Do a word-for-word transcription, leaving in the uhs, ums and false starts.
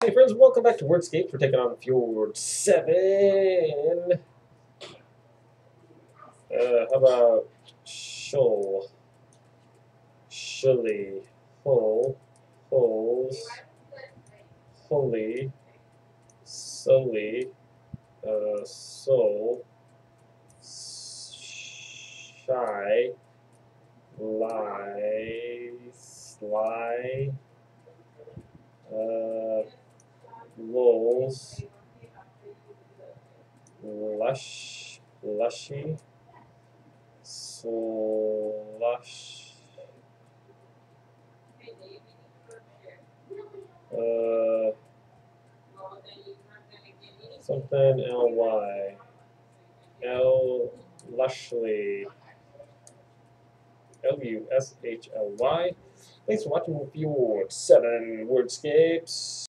Hey friends, welcome back to WORDSCAPES. We're taking on Fjord seven. Uh, how about shoal, shilly, hole, holes, holy, sully, uh, soul, shy, lie, sly, uh, lulls, lush, lushy, slush, uh, something ly, l lushly, L U S H L Y. Thanks for watching Fjord seven WORDSCAPES.